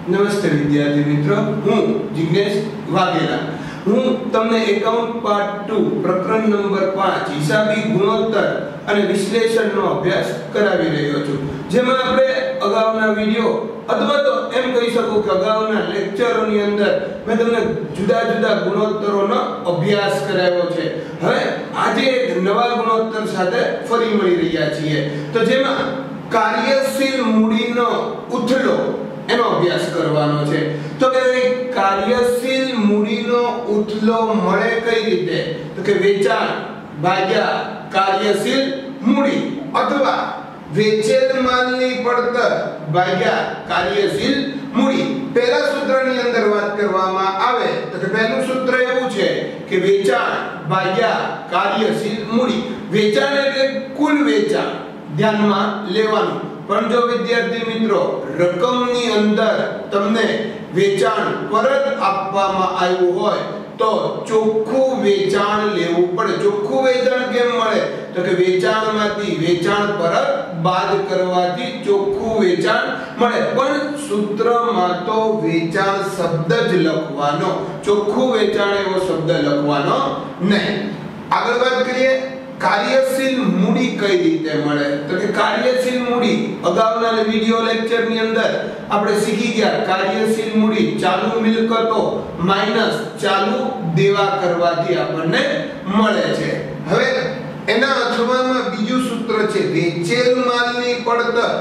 નમસ્તે વિદ્યાર્થી મિત્રો, હું જિગ્નેશ વાઘેલા. હું તમને એકાઉન્ટ પાર્ટ 2 પ્રકરણ નંબર 5 હિસાબી ગુણોત્તર અને વિશ્લેષણનો અભ્યાસ કરાવી રહ્યો છું. જેમાં આપણે અગાઉના વિડિયો અથવા તો એમ કહી શકું કે અગાઉના લેક્ચરોની અંદર મેં તમને જુદા જુદા ગુણોત્તરોનો અભ્યાસ કરાવ્યો છે. હવે આજે એક નવા ગુણોત્તર સાથે ફરી મળી રહ્યા છીએ. તો જેમાં કાર્યશીલ મૂડીનો ઉથલો એનો અભ્યાસ કરવાનો છે. તો કે કાર્યશીલ મૂડીનો ઉથલો મળે કઈ રીતે? તો કે વેચાણ ભાગ્યા કાર્યશીલ મૂડી અથવા વેચેલ માલની પડતર ભાગ્યા કાર્યશીલ મૂડી. પહેલા સૂત્રની અંદર વાત કરવામાં આવે તો કે પહેલું સૂત્ર એવું છે કે વેચાણ ભાગ્યા કાર્યશીલ મૂડી. વેચાણ એટલે કુલ વેચાણ ધ્યાનમાં લેવાનું. પણ જો વિદ્યાર્થી મિત્રો રકમની અંદર તમને વેચાણ પરત આપવામાં આવ્યું હોય તો ચોખ્ખું વેચાણ લેવું પડે. ચોખ્ખું વેચાણ કેમ મળે? તો કે વેચાણમાંથી વેચાણ પરત બાદ કરવાથી ચોખ્ખું વેચાણ મળે. પણ સૂત્રમાં તો વેચાણ શબ્દ જ લખવાનો, ચોખ્ખું વેચાણ એવો શબ્દ લખવાનો નહીં. આગળ વાત કરીએ કાર્યશીલ મૂડી કઈ રીતે મળે? તો કે કાર્યશીલ મૂડી અગાઉના વિડિયો લેક્ચરની અંદર આપણે શીખી ગયા. કાર્યશીલ મૂડી ચાલુ મિલકતો માઈનસ ચાલુ દેવા કરવાથી આપણને મળે છે. હવે એના અથવામાં બીજું સૂત્ર છે વેચેલ માલની પડતર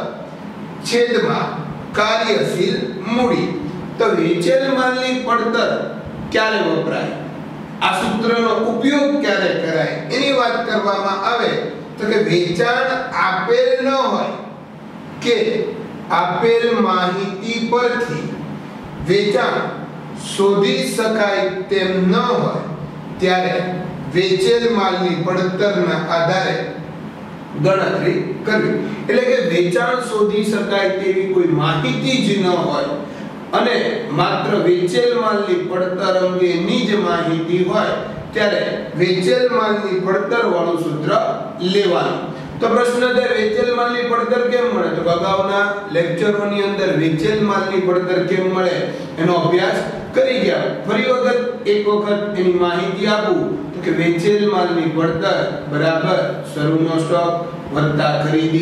છેદમાં કાર્યશીલ મૂડી. તો વેચેલ માલની પડતર ક્યારે વપરાય, આ સૂત્રનો ઉપયોગ ક્યારે કરાય એની વાત કરવામાં આવે તો કે વેચાણ આપેલ ન હોય કે આપેલ માહિતી પરથી વેચાણ શોધી શકાય તેમ ન હોય ત્યારે વેચેલ માલની પડતરના આધારે ગણતરી કરવી. એટલે કે વેચાણ શોધી શકાય તેવી કોઈ માહિતી જ ન હોય અને માત્ર વેચેલ માલની પડતર અંગેની જ માહિતી હોય ત્યારે વેચેલ માલની પડતર વાળું સૂત્ર લેવાનું. તો પ્રશ્ન છે વેચેલ માલની પડતર કેમ મળે? તો અગાઉના લેક્ચરોની અંદર વેચેલ માલની પડતર કેમ મળે એનો અભ્યાસ કરી ગયા. ફરી એક વખત એની માહિતી આપું તો કે વેચેલ માલની પડતર બરાબર શરૂનો સ્ટોક વત્તા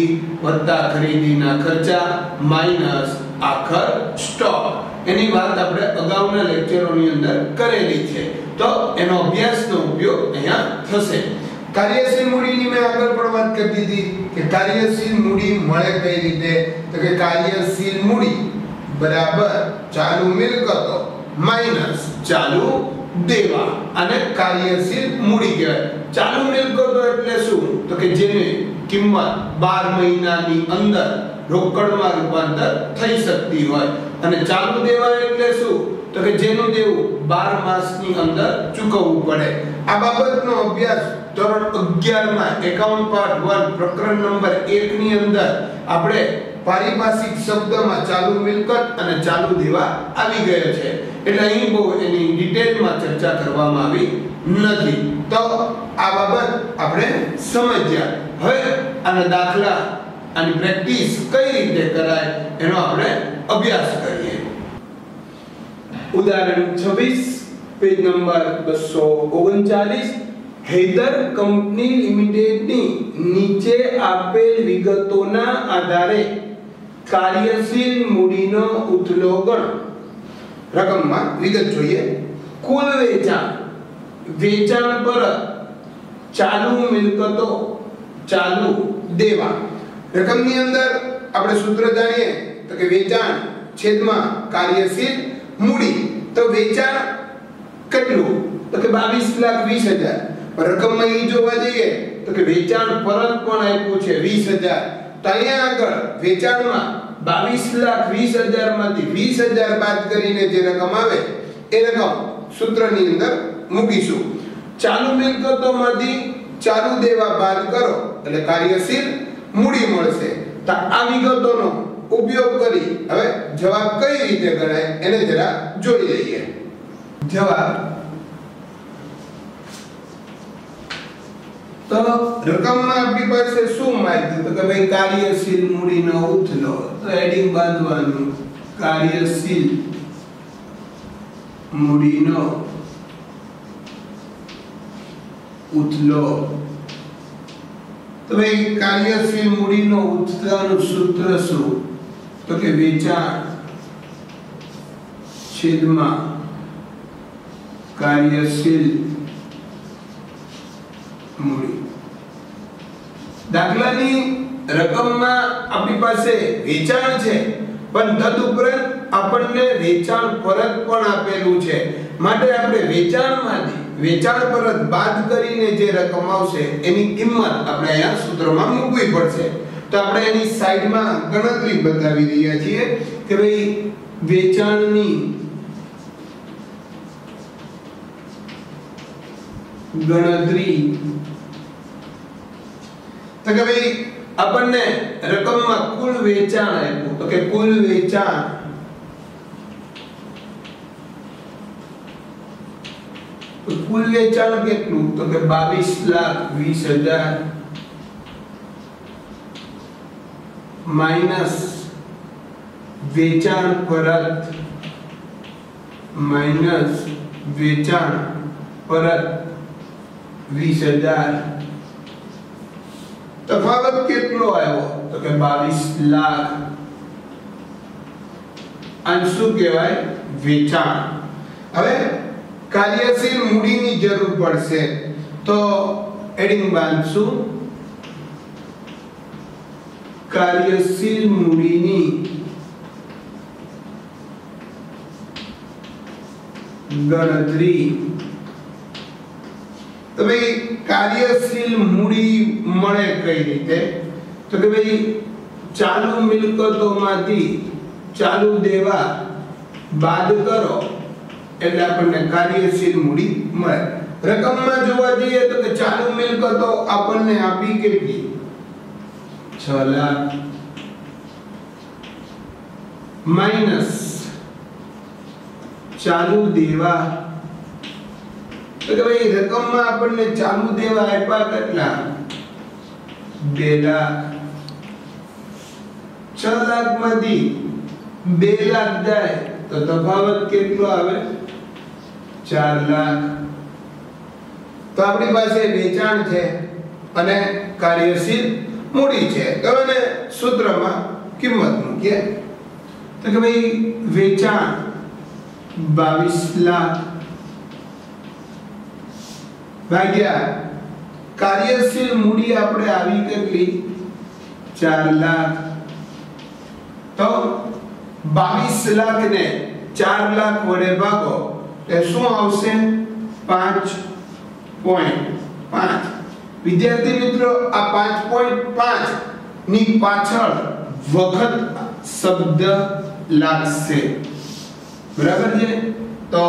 ખરીદીના ખર્ચા માઈનસ આખર સ્ટોક. એની વાત આપણે અગાઉના લેક્ચરોની અંદર કરેલી છે. તો એનો અભ્યાસનો ઉપયોગ અહીંયા થશે. કાર્યશીલ મૂડીની મેં આગળ પણ વાત કરી હતી કે કાર્યશીલ મૂડી મળે કઈ રીતે? તો કે કાર્યશીલ મૂડી બરાબર ચાલુ મિલકતો માઈનસ ચાલુ દેવા અને કાર્યશીલ મૂડી કહેવાય. ચાલુ મિલકતો એટલે શું? તો કે જેની કિંમત 12 મહિનાની અંદર રોકડમાં રૂપાંતર થઈ શકતી હોય. અને ચાલુ દેવા એટલે શું? તો કે જેનું દેવું 12 માસની અંદર ચૂકવવું પડે. આ બાબતનો અભ્યાસ ધોરણ 11 માં એકાઉન્ટ પાર્ટ 1 પ્રકરણ નંબર 1 ની અંદર આપણે પારિભાષિક શબ્દમાં ચાલુ મિલકત અને ચાલુ દેવા આવી ગયો છે. એટલે અહીં બહુ એની ડિટેલમાં ચર્ચા કરવામાં આવી નથી. તો આ બાબત આપણે સમજ્યા. હવે આના દાખલા આની પ્રેક્ટિસ કઈ રીતે કરાય એનો આપણે અભ્યાસ કરીએ. ઉદાહરણ 26 પેજ નંબર 239. હૈદર કંપની લિમિટેડની નીચે આપેલ વિગતોના આધારે કાર્યશીલ મૂડીનો ઉથલો ગણો. રકમમાં વિગત જોઈએ. કુલ વેચાણ પરત ચાલુ મિલકતો ચાલુ દેવા. રકમની અંદર આપણે સૂત્ર જાણીએ તો કે વેચાણ છેદમાં કાર્યશીલ મૂડી. તો વેચાણ કેટલું? તો કે 22,20,000. પણ રકમમાં એ જોવા જઈએ તો કે વેચાણ પરત પણ આપ્યું છે 20,000. તો અહીંયા આગળ વેચાણમાં 22,20,000 માંથી 20,000 બાદ કરીને જે રકમ આવે એ રકમ સૂત્રની અંદર મૂકીશું. ચાલુ મિલકતોમાંથી ચાલુ દેવા બાદ કરો એટલે કાર્યશીલ મૂડી મળશે. તો આ વિગતોનો ઉપયોગ કરી હવે જવાબ કઈ રીતે ગણાય એને જરા જોઈ લઈએ. જવાબ તો રકમમાં આપણી પાસે શું માહિતી? તો કે ભાઈ કાર્યશીલ મૂડીનો ઉથલો. તો એડિંગ બાંધવાનું કાર્યશીલ મૂડીનો ઉથલો. તો ભાઈ કાર્યશીલ મૂડીનો ઉથલાનું સૂત્ર શું? તો કે વેચાણ છેદમાં કાર્યશીલ મૂડી. દાખલાની રકમમાં આપણી પાસે વેચાણ છે, પણ તદુપરાંત આપણને વેચાણ પરત પણ આપેલું છે. માટે આપણે વેચાણ પરત બાદ કરીને જે રકમ આવશે એની કિંમત આપણે અહીંયા સૂત્રમાં મૂકવી પડશે. તો આપણે એની સાઈડમાં ગણતરી બતાવી રહ્યા છીએ કે ભાઈ વેચાણની ગણતરી. તો કે ભાઈ આપણને રકમમાં કુલ વેચાણ આપ્યું, તો કે કુલ વેચાણ કેટલું? તો કે 22,20,000 માઈનસ વેચાણ પરત પરત 20,000. તફાવત કેટલો આવ્યો? તો કે 22 લાખ. આ શું કહેવાય? વેચાણ. હવે કાર્યશીલ મૂડીની જરૂર પડશે તો એડિંગ બાંધશું. કાર્યશીલ મૂડીની ગણતરી. તો ભાઈ કાર્યશીલ મૂડી મળે કઈ રીતે? તો કે ભાઈ ચાલુ મિલકતોમાંથી ચાલુ દેવા બાદ કરો એટલે આપણને કાર્યશીલ મૂડી મળે. રકમમાં જોવા જઈએ તો કે ચાલુ મિલકતો આપણને આપી કેટલી? 6 લાખ માઈનસ ચાલુ દેવા. તો કે ભાઈ રકમમાં આપણને ચાલુ દેવા આપ્યા કેટલા? 2 લાખ. 6 લાખમાંથી 2 લાખ જાય તો તફાવત કેટલો આવે? 4 લાખ. તો આપણી પાસે વેચાણ છે અને કાર્યશીલ મૂડી છે. તો એને સૂત્રમાં કિંમત મૂકીએ. તો કે ભાઈ વેચાણ 22 લાખ ભાગ્યા કાર્યશીલ મૂડી આપણે આવી કેટલી? 4 લાખ. તો 22 લાખ ને 4 લાખ વડે ભાગો એટલે શું આવશે? 5.5. વિદ્યાર્થી મિત્રો આ 5.5 ની પાછળ વખત શબ્દ લાગશે, બરાબર છે? તો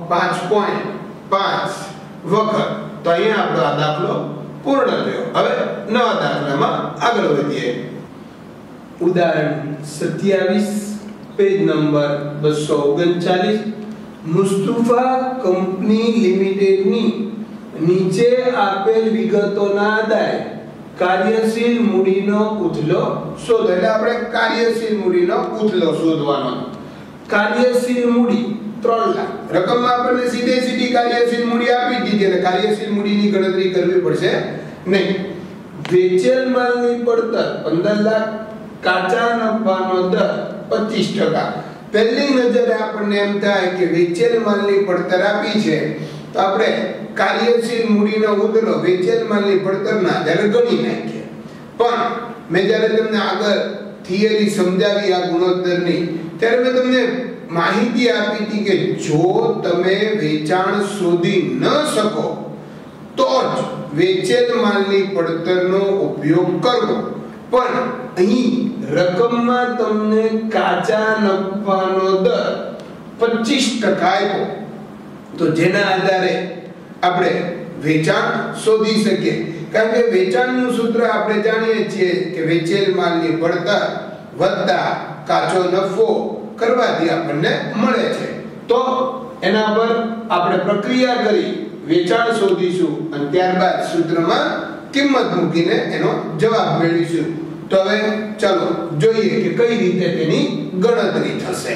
5.5 વખત. તો અહીંયા આપણો આ દાખલો પૂર્ણ થયો. હવે નવા દાખલામાં આગળ વધીએ. ઉદાહરણ 27 પેજ નંબર 239. મુસ્તફા કંપની લિમિટેડની નીચે આપેલ વિગતોના આધારે કાર્યશીલ મૂડીનો ઉથલો શોધો. એટલે આપણે કાર્યશીલ મૂડીનો ઉથલો શોધવાનો. કાર્યશીલ મૂડી 3 લાખ. રકમમાં આપણને સીધી કાર્યશીલ મૂડી આપી દીધી એટલે કાર્યશીલ મૂડીની ગણતરી કરવી પડશે નહીં. વેચેલ માલની પડતર 15 લાખ. કાચા નફાનો દર 25%. પહેલી નજરે આપણને એમ થાય કે વેચેલ માલની પડતર આપી છે તો આપણે કાર્યશીલ મૂડીનો ઉથલો વેચેલ માલની પડતરના આધારે ગણી નાખીએ. પણ મેં જ્યારે તમને આગળ થિયરી સમજાવી આ ગુણોત્તરની ત્યારે મેં તમને માહિતી આપી હતી કે જો તમે વેચાણ શોધી ન શકો તો જ વેચેલ માલની પડતરનો ઉપયોગ કરવો. પણ અહીં રકમમાં તમને કાચા નફાનો દર 25% આપ્યો તો જેના આધારે આપણે વેચાણ શોધી શકીએ. કારણ કે વેચાણનું સૂત્ર આપણે જાણીએ છીએ કે વેચેલ માલની પડતર વત્તા કાચો નફો કરવાથી આપણને મળે છે. તો એના પર આપણે પ્રક્રિયા કરી વેચાણ શોધીશું અને ત્યારબાદ સૂત્રમાં કિંમત મૂકીને એનો જવાબ મેળવીશું. તો હવે ચાલો જોઈએ કે કઈ રીતે તેની ગણતરી થશે.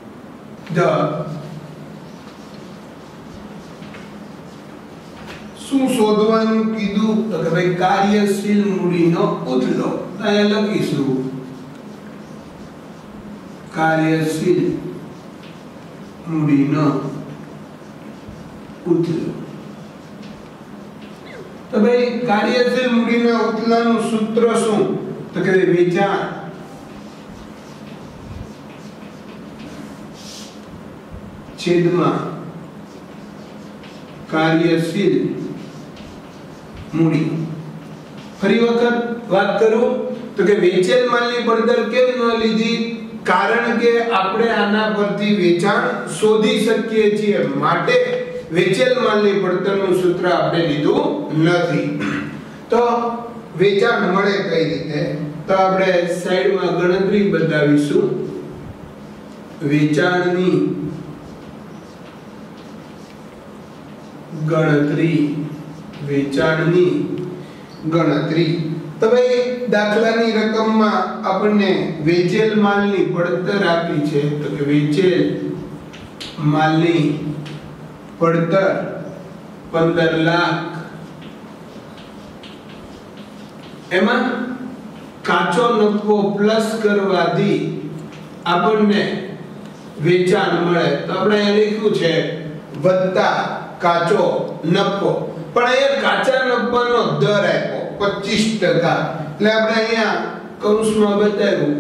શું શોધવાનું કીધું તો કે ભાઈ કાર્યશીલ મૂડીનો ઉથલો. અહીંયા લખીશું કાર્યશીલ મૂડીનો ઉથલો. તો ભાઈ કાર્યશીલ મૂડીના ઉથલાનું સૂત્ર શું તો કે વેચાણ છેદમાં કાર્યશીલ મૂડી. ફરી વખત વાત કરું તો કે વેચેલ માલની પડતર કેમ ન લીધી? કારણ કે આપણે આના પરથી વેચાણ શોધી શકીએ છીએ, માટે વેચેલ માલની પડતરનું સૂત્ર આપણે લીધું નથી. તો વેચાણ મળે કઈ રીતે? તો આપણે સાઈડમાં ગણતરી બતાવીશું. વેચાણની ગણતરી. તો ભાઈ દાખલાની રકમમાં આપણને વેચેલ માલની પડતર આપી છે તો કે વેચેલ માલની પડતર 15 લાખ. એમાં કાચો નફો પ્લસ કરવાથી આપણને વેચાણ મળે. તો આપણે અહીં લખ્યું છે વત્તા કાચો નફો, પણ અહીંયા કાચા નફાનો દર આપ્યો 25%. એટલે આપણે અહીંયા કૌંસમાં બતાવ્યું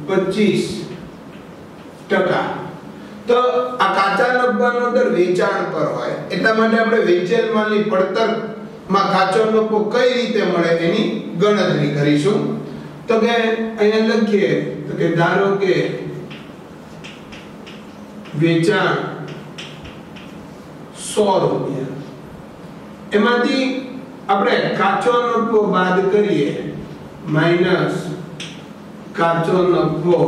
25%. તો આ કાચા નફાનો દર વેચાણ પર હોય, એટલા માટે આપણે વેચેલ માલની પડતર માં કાચો નફો કઈ રીતે મળે એની ગણતરી કરીશું. તો કે અહીંયા લખીએ તો કે ધારો કે વેચાણ 100 રૂપિયા, એમાંથી આપણે કાચો નફો બાદ કરીએ માઈનસ કાચો નફો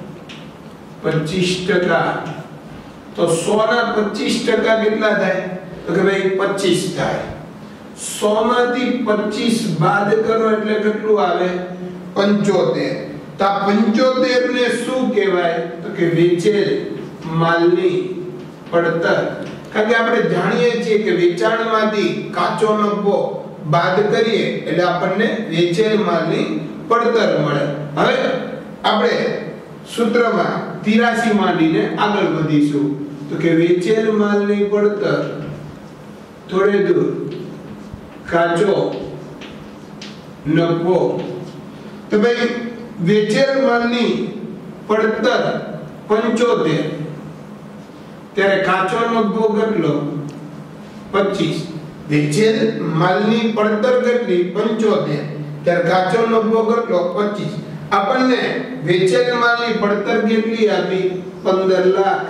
25%. તો 100 ના 25% કેટલા થાય? તો કે ભાઈ 25 થાય. 100 માંથી 25 બાદ કરો એટલે કેટલું આવે? 75. તો આ 75 ને શું કહેવાય? તો કે વેચેલ માલની પડતર. કારણ કે આપણે જાણીએ છીએ કે વેચાણમાંથી કાચો નફો બાદ કરીએ એટલે આપણને વેચેલ માલની પડતર મળે. હવે આપણે સૂત્રમાં 83 માંડીને આગળ વધીશું. તો કે વેચેલ માલની પડતર થોડે દૂર કાચો નફો. તો ભાઈ વેચેલ માલની પડતર 75, ત્યારે કાચો નફો કેટલો? 25. વેચેલ માલની પડતર કેટલી? 75, ત્યારે કાચો નફો કેટલો? 25. આપણને વેચેલ માલની પડતર કેટલી આપી? 15 લાખ.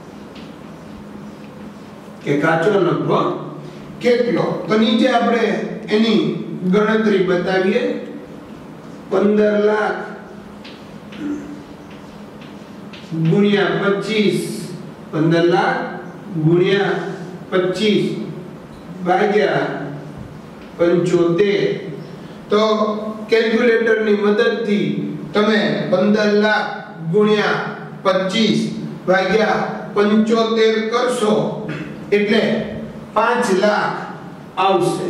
કે કાચો નફો કેટલો? તો નીચે આપણે એની ગણતરી બતાવીએ. 15 લાખ ગુણ્યા 25, 15 લાખ ગુણ્યા 25 ભાગ્યા 75. તો કેલ્ક્યુલેટરની મદદથી તમે 15 લાખ ગુણ્યા 25 ભાગ્યા 75 કરશો એટલે 5 લાખ આવશે.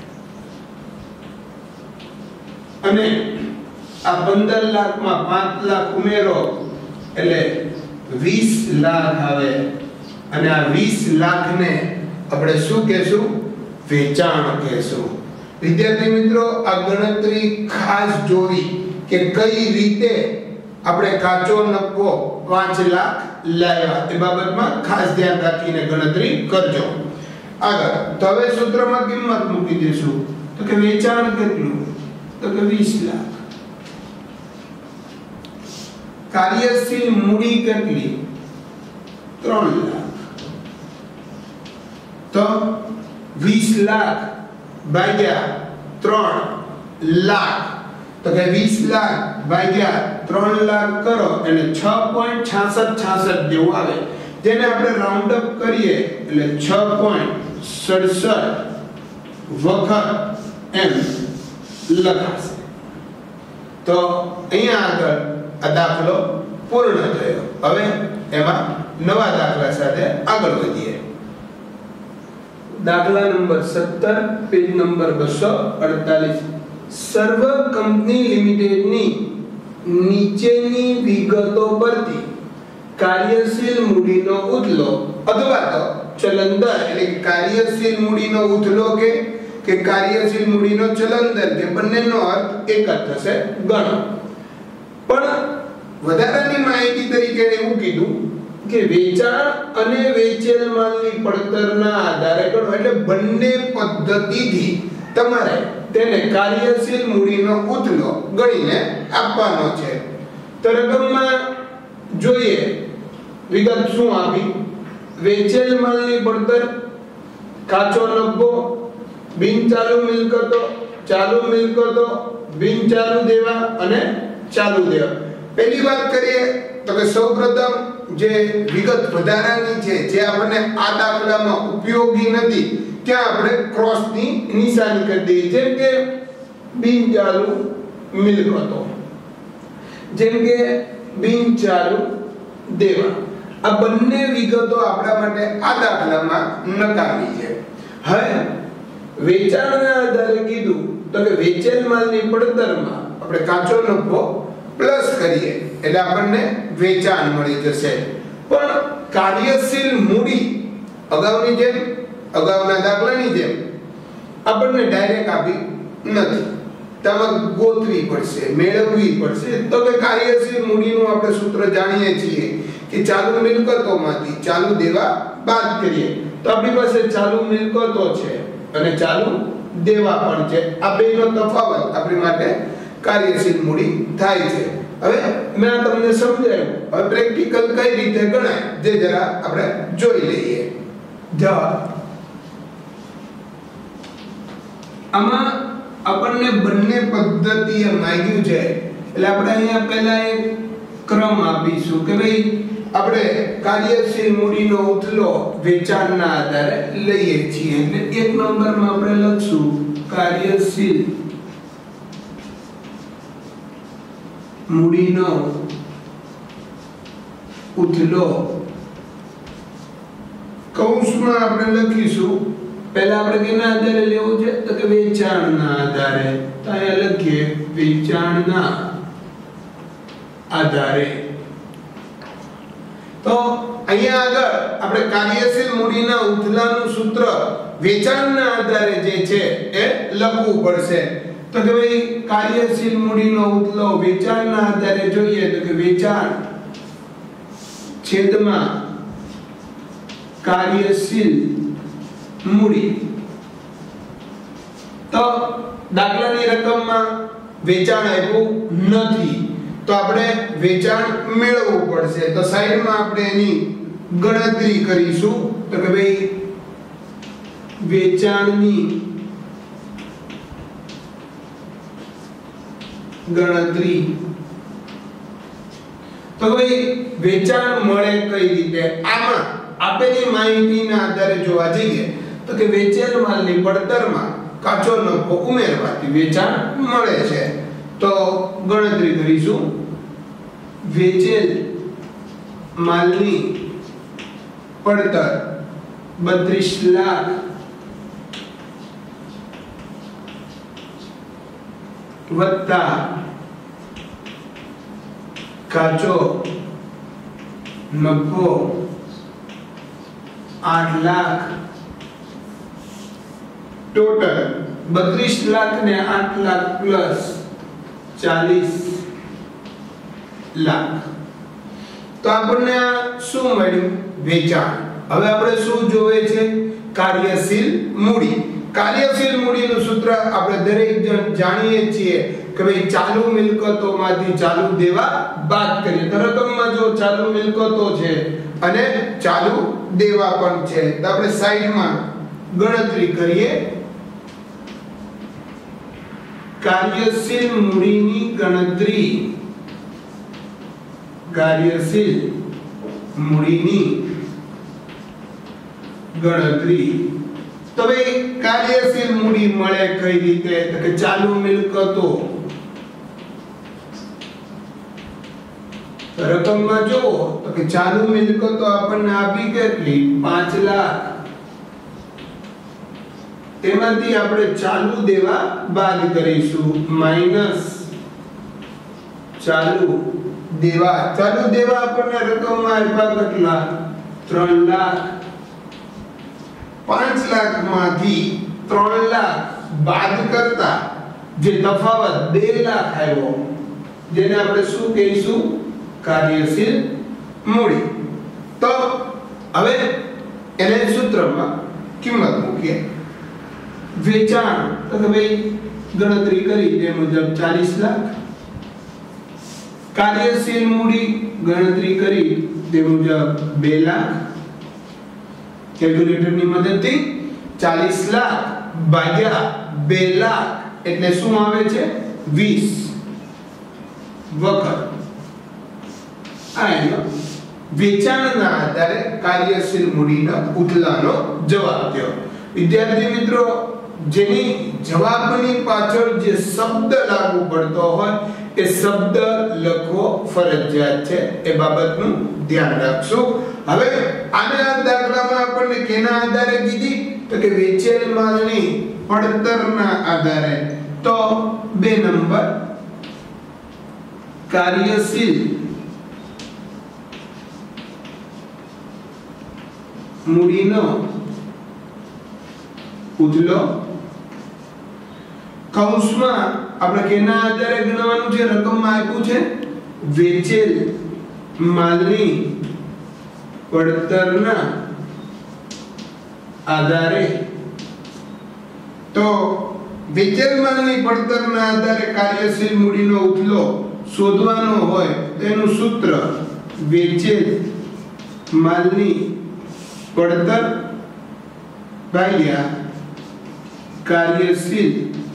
અને આ 15 લાખમાં 5 લાખ ઉમેરો એટલે 20 લાખ આવે. અને આ 20 લાખને આપણે શું કહેશું? વેચાણ કહેશું. વિદ્યાર્થી મિત્રો, આ ગણતરી ખાસ જોવી કે કઈ રીતે આપણે કાચો નફો 5 લાખ લાવ્યા, એ બાબતમાં ખાસ ધ્યાન રાખીને ગણતરી કરજો. આગળ તો હવે સૂત્રમાં કિંમત મૂકી દેશું. તો કે વેચાણ કેટલું? તો કે 20 લાખ. કાર્યશીલ મૂડી કેટલી? 3 લાખ. તો 20 લાખ ભાગ્યા 3 લાખ. તો કે 20 લાખ ભાગ્યા 3 લાખ કરો એટલે 6.6666 જેવું આવે, જેને આપણે રાઉન્ડ અપ કરીએ એટલે 6.67 વખત એમ લખાશે. તો અહીંયા આગળ આ દાખલો પૂર્ણ થયો. હવે એમાં નવા દાખલા સાથે આગળ વધીએ. દાખલા નંબર 17 પેજ નંબર 248. સર્વ કંપની લિમિટેડની નીચેની વિગતો પરથી કાર્યશીલ મૂડીનો ઉથલો અથવા તો ચલન દર એટલે કાર્યશીલ મૂડીનો ઉથલો કે કાર્યશીલ મૂડીનો ચલન દર કે બંનેનો અર્થ એક જ થશે ગણો. પણ વધારાની માહિતી તરીકે એવું કીધું કે વેચાણ અને વેચેલ માલની પડતરના આધારે ગણો. એટલે બંને પદ્ધતિથી તમારે તેને કાર્યશીલ મૂડીનો ઉથલો ગણીને આપવાનો છે. તો રકમમાં જોઈએ વિગત શું આપી. વેચેલ માલની પડતર, કાચો નફો, બિનચાલુ મિલકતો, ચાલુ મિલકતો, બિનચાલુ દેવા અને ચાલુ દેવા. પહેલી વાત કરીએ તો કે સૌપ્રથમ જે વિગત વધારાની છે જે આપણને આ દાખલામાં ઉપયોગી નથી ત્યાં આપણે ક્રોસની નિશાની કરી દઈએ. જેમ કે બિનચાલુ મિલકતો, જેમ કે બિનચાલુ દેવા. આ બંને વિગતો આપણા માટે આ દાખલામાં નકામી છે. હવે વેચાણના આધારે કીધું તો કે વેચેલ માલની પડતરમાં આપણે કાચો નફો પ્લસ કરીએ એટલે આપણને વેચાણ મળી જશે. પણ કાર્યશીલ મૂડી અગાઉના દાખલાની જેમ આપણને ડાયરેક્ટ આપી નથી. તેમાં ગોતવી પડશે, મેળવવી પડશે. તો કે કાર્યશીલ મૂડીનું આપણે સૂત્ર જાણીએ છીએ કે ચાલુ મિલકતોમાંથી ચાલુ દેવા બાદ કરીએ તો આપણી પાસે ચાલુ મિલકતો છે અને ચાલુ દેવા પણ છે. આ બેનો તફાવત આપણી માટે કાર્યશીલ મૂડી થાય છે. હવે મેં તમને સમજાવ્યું. હવે પ્રેક્ટિકલ કઈ રીતે ગણાય જે જરા આપણે જોઈ લઈએ. આમાં આપણને બંને પદ્ધતિએ માંગ્યું છે એટલે આપણે અહીંયા પહેલા એક ક્રમ આપીશું કે ભાઈ આપણે કાર્યશીલ મૂડીનો ઉથલો વેચાણના આધારે લઈએ છીએ. એટલે એક નંબરમાં આપણે લખશું કાર્યશીલ મૂડીનો ઉથલો. કૌંસમાં આપણે લખીશું પહેલા આપણે કેના આધારે લેવું છે તો કે વેચાણના આધારે. તો અહીંયા લખીએ વેચાણના આધારે. તો અહીંયા આગળ આપણે કાર્યશીલ મૂડીના ઉથલાનું સૂત્ર વેચાણના આધારે જે છે એ લખવું પડશે. તો કે ભાઈ કાર્યશીલ મૂડીનો ઉથલો વેચાણના આધારે જોઈએ તો કે વેચાણ છેદમાં કાર્યશીલ મૂડી. તો દાખલાની રકમમાં વેચાણ આપ્યું નથી તો આપણે વેચાણ મેળવવું પડશે. તો સાઈડમાં આપણે એની ગણતરી કરીશું તો કે ભાઈ વેચાણની ગણતરી. તો ભાઈ વેચાણ મળે કઈ રીતે? આમાં આપેલી માહિતીના આધારે જોવા જઈએ તો કે વેચેલ માલની પડતરમાં કાચો નફો ઉમેરવાથી વેચાણ મળે છે. તો ગણતરી કરીશું. વેચેલ માલની પડતર 32 લાખ વત્તા કાચો નફો 8 લાખ, ટોટલ 32 લાખ ને 8 લાખ પ્લસ 40 લાખ. તો આપણને આ શું મળ્યું? વેચાણ. હવે આપણે શું જોવે છે? કાર્યશીલ મૂડી. કાર્યશીલ મૂડીનું સૂત્ર આપણે દરેક જણ જાણીએ છીએ કે ભાઈ ચાલુ મિલકતોમાંથી ચાલુ દેવા બાદ કરીએ. તો રકમમાં જો ચાલુ મિલકતો છે અને ચાલુ દેવા પણ છે તો આપણે સાઈડમાં ગણતરી કરીએ. કાર્યશીલ મૂડીની ગણતરી. કાર્યશીલ મૂડીની ગણતરી. તો ભાઈ કાર્યશીલ મૂડી મળે કઈ રીતે? તો કે ચાલુ મિલકતો રકમમાં જોવો તો કે ચાલુ મિલકતો આપણને આપી કેટલી 5 લાખ, તેમાંથી આપણે ચાલુ દેવા બાદ કરીશું માઈનસ ચાલુ દેવા આપણને રકમમાં આપ્યા કેટલા 3 લાખ, 5 લાખ માંથી 3 લાખ બાદ કરતા જે તફાવત 2 લાખ આવ્યો, જેને આપણે શું કહીશું કાર્યશીલ મૂડી. તો હવે એને સૂત્રમાં કિંમત મૂકીએ. વેચાણ તો કે ભાઈ ગણતરી કરી તે મુજબ 40 લાખ, કાર્યશીલ મૂડી ગણતરી કરી તે મુજબ 2 લાખ. કેલ્ક્યુલેટરની મદદથી 40 લાખ ભાગ્યા 2 લાખ એટલે શું આવે છે 20 વખત આનો વેચાણના આધારે કાર્યશીલ મૂડીના ઉથલાનો જવાબ થયો. વિદ્યાર્થી મિત્રો, જેની જવાબની પાછળ જે શબ્દ લાગુ પડતો હોય એ શબ્દ લખવો ફરજિયાત છે, એ બાબતનું ધ્યાન રાખશું. હવે આના દાખલામાં આપણને કેના આધારે કીધી તો કે વેચેલ માલની પડતરના આધારે. તો 2 નંબર કાર્યશીલ મૂડીનો ઉથલો, કૌંસમાં આપણે કેના આધારે ગણવાનું છે, રકમમાં આપ્યું છે વેચેલ માલની પડતરના આધારે. તો વેચેલ માલની પડતરના આધારે કાર્યશીલ મૂડીનો ઉથલો શોધવાનો હોય તેનું સૂત્ર વેચેલ માલની પડતર ભાગ્યા કાર્યશીલ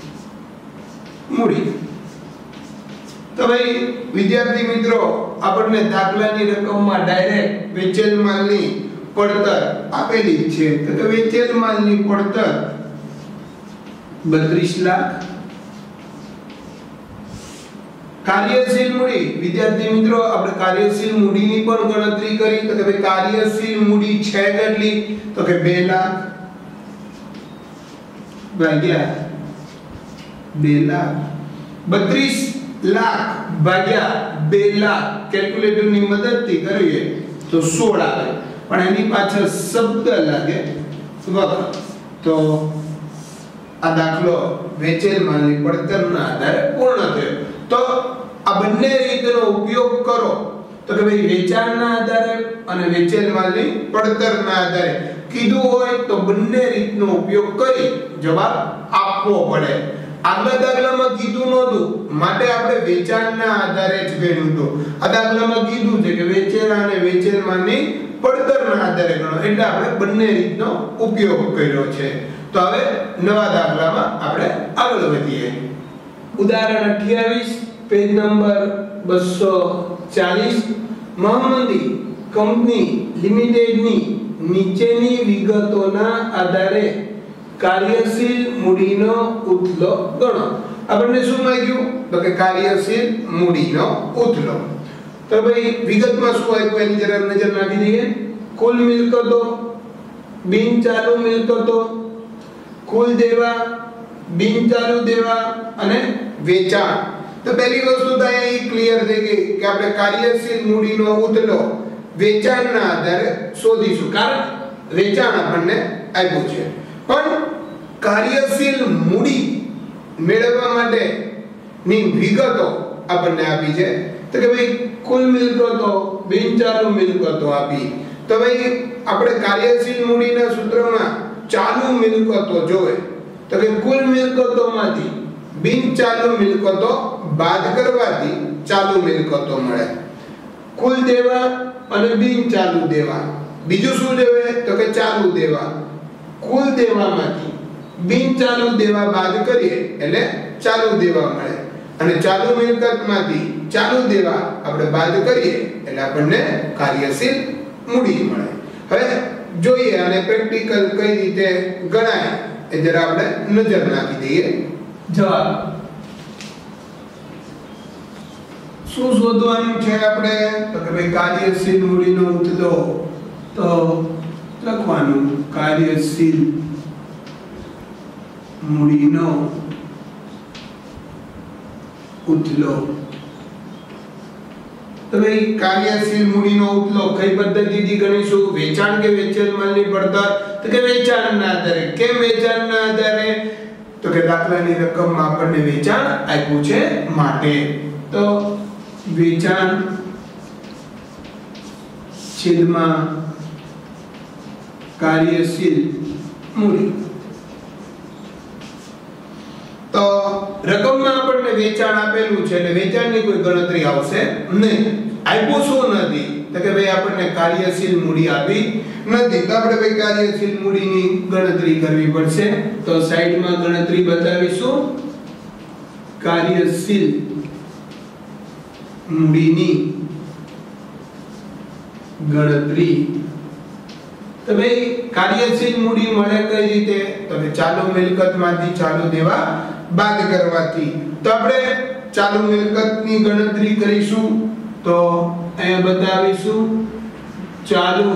મૂડી. તો ભાઈ વિદ્યાર્થી મિત્રો, આપણને દાખલાની રકમમાં ડાયરેક્ટ વેચેલ માલની પડતર આપેલી છે. તો વેચેલ માલની પડતર 32 લાખ, કાર્યશીલ મૂડી વિદ્યાર્થી મિત્રો આપણે કાર્યશીલ મૂડીની પણ ગણતરી કરી. તો કે ભાઈ કાર્યશીલ મૂડી છે કેટલી તો કે 2 લાખ ભાગ્યા 2 લાખ, 32 લાખ ભાગ્યા 2 લાખ કેલ્ક્યુલેટરની મદદથી કરીએ તો 16 આવે, પણ એની પાછળ શબ્દ લાગે વખત. તો આ દાખલો વેચેલ માલની પડતરના આધારે પૂર્ણ થયો. તો આ બંને રીતનો ઉપયોગ કરો. તો કે ભાઈ વેચાણના આધારે અને વેચેલ માલની પડતરના આધારે કીધું હોય તો બંને રીતનો ઉપયોગ કરી જવાબ આપવો પડે. આગલા દાખલામાં કીધું નહોતું માટે આપણે વેચાણના આધારે જ ગણ્યું હતું. આ દાખલામાં કીધું છે કે વેચેલા અને વેચેલ માલની પડતરના આધારે ગણો, એટલે આપણે બંને રીતનો ઉપયોગ કર્યો છે. તો હવે નવા દાખલામાં આપણે આગળ વધીએ. ઉદાહરણ 28 પેજ નંબર 240. મહંમદી કંપની લિમિટેડની નીચેની વિગતોના આધારે કાર્યશીલ મૂડીનો ઉથલો ગણો. આપણને શું માંગ્યું તો કે કાર્યશીલ મૂડીનો ઉથલો. તો ભાઈ વિગતમાં શું આપ્યું એની જરા નજર નાખી દઈએ. કુલ મિલકતો, બિનચાલુ મિલકતો, કુલ દેવા, બિનચાલુ દેવા અને વેચાણ. તો પહેલી વસ્તુ તો અહીં ક્લિયર થઈ ગઈ કે આપણે કાર્યશીલ મૂડીનો ઉથલો વેચાણના આધારે શોધીશું, કારણ વેચાણ આપણને આપ્યું છે. પણ કાર્યશીલ મૂડી મેળવવા માટે ની વિગતો આપણને આપી છે. તો કે ભાઈ કુલ મિલકતો, બિનચાલુ મિલકતો આપી. તો ભાઈ આપણે કાર્યશીલ મૂડીના સૂત્રમાં ચાલુ મિલકતો જોવે. તો કે કુલ મિલકતોમાંથી બિનચાલુ મિલકતો બાદ કરવાથી ચાલુ મિલકતો મળે. કુલ દેવા અને બિનચાલુ દેવા. બીજું શું જોવે તો કે ચાલુ દેવા. કુલ દેવામાંથી બિનચાલુ દેવા બાદ કરીએ એટલે ચાલુ દેવા મળે, અને ચાલુ મિલકતમાંથી ચાલુ દેવા આપણે બાદ કરીએ એટલે આપણને કાર્યશીલ મૂડી મળે. હવે જોઈએ અને પ્રેક્ટિકલ કઈ રીતે ગણાય એ જરા આપણે નજર નાખી દઈએ. જવાબ શું શોધવાનું છે આપણે? તો કે ભાઈ કાર્યશીલ મૂડીનો ઉથલો. તો લખવાનું કાર્યશીલ મૂડીનો ઉથલો. તો ભાઈ કાર્યશીલ મૂડીનો ઉથલો કઈ પદ્ધતિથી ગણીશું? વેચાણ કે વેચેલ માલની પડતર? તો કે વેચાણના આધારે. કેમ વેચાણના આધારે? તો કે દાખલાની રકમમાં આપણને વેચાણ આપ્યું છે માટે. તો વેચાણ છેદમાં કાર્યશીલ મૂડી. તો રકમમાં આપણને વેચાણ આપેલું છે એટલે વેચાણની કોઈ ગણતરી આવશે નહીં. આપ્યું શું નથી? તો કે ભાઈ આપણને કાર્યશીલ મૂડી આપી નથી. તો આપણે ભાઈ કાર્યશીલ મૂડીની ગણતરી કરવી પડશે. તો સાઈડમાં ગણતરી બતાવીશું. કાર્યશીલ મૂડીની ગણતરી. તો ભાઈ કાર્યશીલ મૂડી મળે કઈ રીતે? તો કે ચાલુ મિલકતમાંથી ચાલુ દેવા બાદ કરવાથી. તો આપણે ચાલુ મિલકતની ગણતરી કરીશું. તો અહીંયા બતાવીશું ચાલુ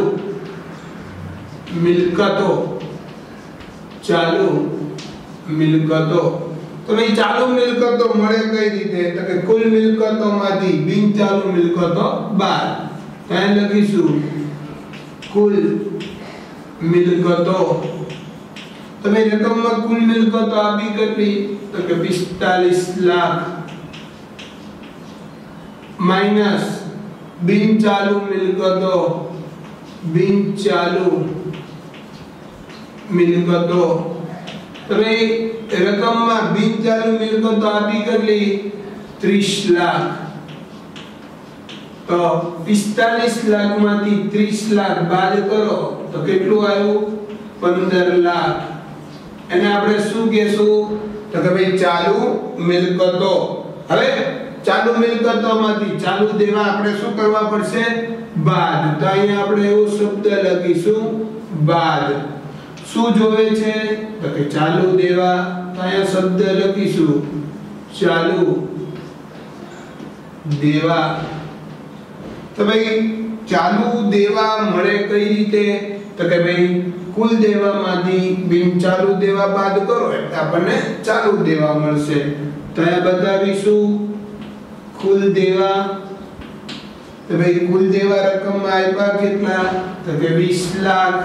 મિલકતો. ચાલુ મિલકતો. તો ભાઈ ચાલુ મિલકતો મળે કઈ રીતે? તો કે કુલ મિલકતોમાંથી બિનચાલુ મિલકતો બાદ. ત્યાં લખીશું કુલ મિલકતો. તમે રકમમાં કુલ મિલકતો આપી કેટલી? તો કે 45 લાખ માઈનસ બિનચાલુ મિલકતો. બિનચાલુ મિલકતો. તમે રકમમાં બિનચાલુ મિલકતો આપી કેટલી? 30 લાખ. તો 45 લાખમાંથી 30 લાખ બાદ કરો તો કેટલું આવ્યું? 15 લાખ. એને આપણે શું કહેશું? તો કે ભાઈ ચાલુ મિલકતો. હવે ચાલુ મિલકતોમાંથી ચાલુ દેવા આપણે શું કરવા પડશે? બાદ. તો અહીંયા આપણે એવો શબ્દ લખીશું બાદ. શું જોવે છે? તો કે ચાલુ દેવા. તો અહીંયા શબ્દ લખીશું ચાલુ દેવા. તો ભાઈ ચાલુ દેવા મળે કઈ રીતે? તો કે ભાઈ કુલ દેવામાંથી બિનચાલુ દેવા બાદ કરો એટલે આપણને ચાલુ દેવા મળશે. તો અહીંયા બતાવીશું કુલ દેવા. તો ભાઈ કુલ દેવા રકમમાં આપ્યા કેટલા? તો કે 20 લાખ.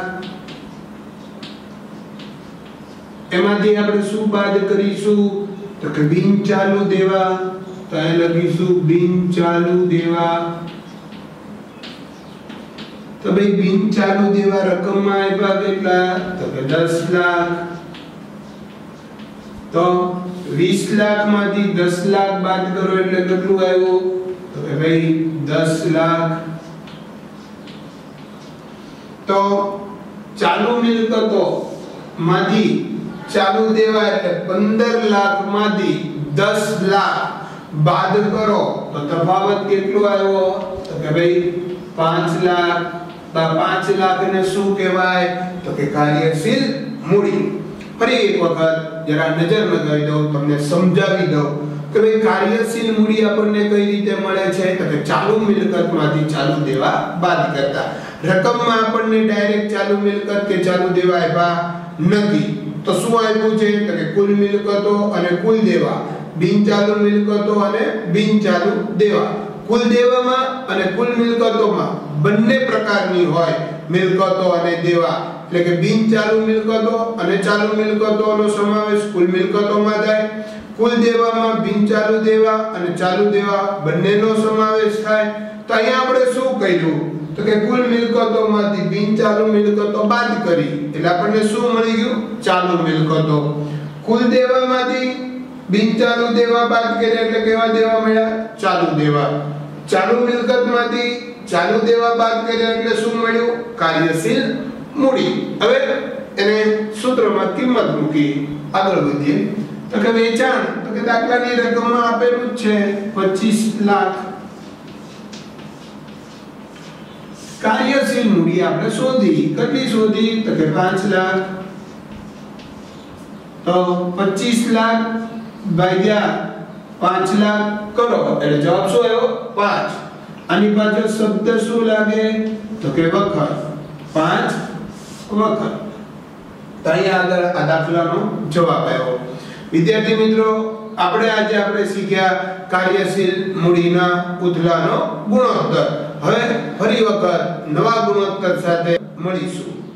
એમાંથી આપણે શું બાદ કરીશું? તો કે બિનચાલુ દેવા. તો અહીંયા લખીશું બિનચાલુ દેવા. તો ભાઈ બિનચાલુ દેવા રકમમાં આપ્યા કેટલા? તો કે 10 લાખ. તો 20 લાખમાંથી 10 લાખ બાદ કરો એટલે કેટલું આવ્યું? તો કે ભાઈ 10 લાખ. તો ચાલુ મિલકતો માંથી ચાલુ દેવા એટલે 15 લાખમાંથી 10 લાખ બાદ કરો તો તફાવત કેટલો આવ્યો? તો કે ભાઈ 5 લાખ. 5 લાખ ને શું કહેવાય? તો કે કાર્યશીલ મૂડી. ફરી એક વખત જરા નજર લગાવી દઉં, તમને સમજાવી દઉં કે ભાઈ કાર્યશીલ મૂડી આપણને કઈ રીતે મળે છે? તો કે ચાલુ મિલકતમાંથી ચાલુ દેવા બાદ કરતા. રકમમાં આપણને ડાયરેક્ટ ચાલુ મિલકત કે ચાલુ દેવા આપ્યા નથી. તો શું આપ્યું છે? તો કે કુલ મિલકતો અને કુલ દેવા. બિનચાલુ મિલકતો અને બિનચાલુ દેવા. કુલ દેવામાં અને કુલ મિલકતોમાં બંને પ્રકારની હોય મિલકતો અને દેવા. એટલે કે બિનચાલુ મિલકતો અને ચાલુ મિલકતોનો સમાવેશ કુલ મિલકતોમાં થાય. કુલ દેવામાં બિનચાલુ દેવા અને ચાલુ દેવા બંનેનો સમાવેશ થાય. તો અહીંયા આપણે શું કર્યું? તો કે કુલ મિલકતોમાંથી બિનચાલુ મિલકતો બાદ કરી એટલે આપણને શું મળી ગયું? ચાલુ મિલકતો. કુલ દેવામાંથી બિનચાલુ દેવા બાદ કર્યા એટલે કેવા દેવા મળ્યા? ચાલુ દેવા. ચાલુ મિલકતમાંથી ચાલુ દેવા બાદ કર્યા એટલે શું મળ્યું? કાર્યશીલ મૂડી. હવે એને સૂત્રમાં કિંમત મૂકી આગળ વધીએ. તો કે વેચાણ. તો કે દાખલાની રકમમાં આપેલું છે 25 લાખ. કાર્યશીલ મૂડી આપણે શોધી. કેટલી શોધી? તો કે 5 લાખ. તો 25 લાખ ભાગ્યા 5 લાખ કરો એટલે જવાબ શું આવ્યો 5. આની પાછળ શબ્દ શું લાગે તો કે વખત, 5 વખત. તો અહીંયા આગળ આ દાખલાનો જવાબ આવ્યો. વિદ્યાર્થી મિત્રો, આપણે શીખ્યા કાર્યશીલ મૂડીના ઉથલાનો ગુણોત્તર. હવે ફરી વખત નવા ગુણોત્તર સાથે મળીશું.